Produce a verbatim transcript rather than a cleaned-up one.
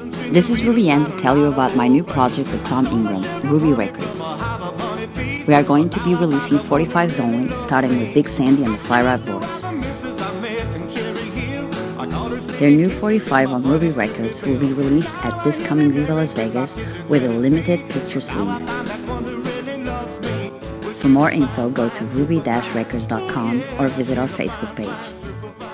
This is Ruby Ann to tell you about my new project with Tom Ingram, Ruby Records. We are going to be releasing forty-fives only, starting with Big Sandy and the Flyrite Boys. Their new forty-five on Ruby Records will be released at this coming Viva Las Vegas with a limited picture sleeve. For more info, go to ruby dash records dot com or visit our Facebook page.